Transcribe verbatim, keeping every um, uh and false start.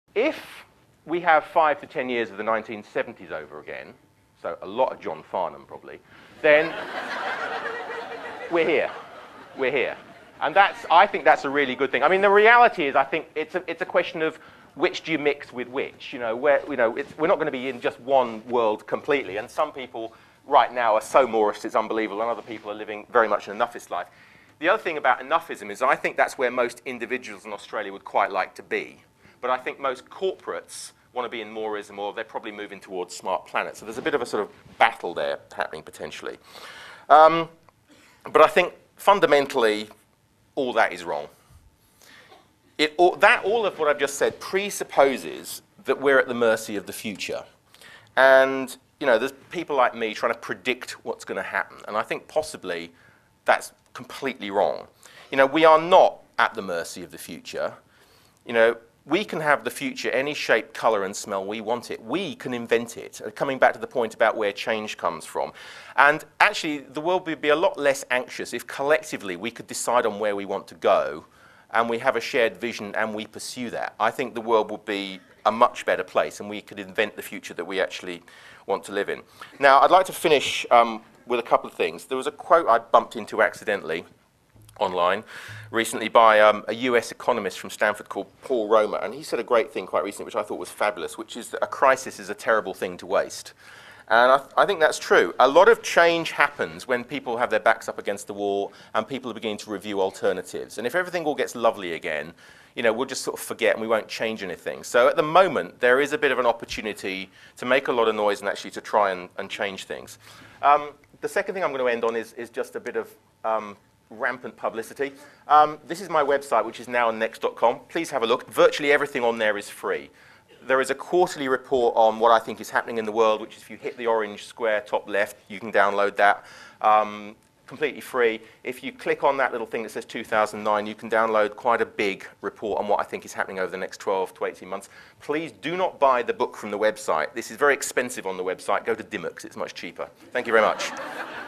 If we have five to ten years of the nineteen seventies over again, so a lot of John Farnham probably, then we're here. We're here. And that's, I think that's a really good thing. I mean, the reality is, I think it's a, it's a question of which do you mix with which. You know, where, you know it's, we're not going to be in just one world completely. And some people right now are so Moorist it's unbelievable, and other people are living very much an enoughist life. The other thing about enoughism is I think that's where most individuals in Australia would quite like to be. But I think most corporates want to be in Moorism, or they're probably moving towards smart planet. So there's a bit of a sort of battle there happening potentially. Um, but I think fundamentally, all that is wrong. It, all, that, all of what I've just said presupposes that we're at the mercy of the future. And you know, there's people like me trying to predict what's going to happen. And I think possibly that's completely wrong. You know, we are not at the mercy of the future. You know, we can have the future any shape, color, and smell we want it. We can invent it. Coming back to the point about where change comes from. And actually, the world would be a lot less anxious if collectively we could decide on where we want to go, and we have a shared vision and we pursue that. I think the world would be a much better place, and we could invent the future that we actually want to live in. Now, I'd like to finish um, with a couple of things. There was a quote I bumped into accidentally online recently by um, a U S economist from Stanford called Paul Romer, and he said a great thing quite recently, which I thought was fabulous, which is that a crisis is a terrible thing to waste. And I, th I think that's true. A lot of change happens when people have their backs up against the wall and people are beginning to review alternatives. And if everything all gets lovely again, you know, we'll just sort of forget and we won't change anything. So at the moment, there is a bit of an opportunity to make a lot of noise and actually to try and, and change things. Um, the second thing I'm going to end on is, is just a bit of um, rampant publicity. Um, this is my website, which is now next dot com. Please have a look. Virtually everything on there is free. There is a quarterly report on what I think is happening in the world, which is if you hit the orange square top left, you can download that. Um, completely free. If you click on that little thing that says two thousand nine, you can download quite a big report on what I think is happening over the next twelve to eighteen months. Please do not buy the book from the website. This is very expensive on the website. Go to Dymocks, it's much cheaper. Thank you very much.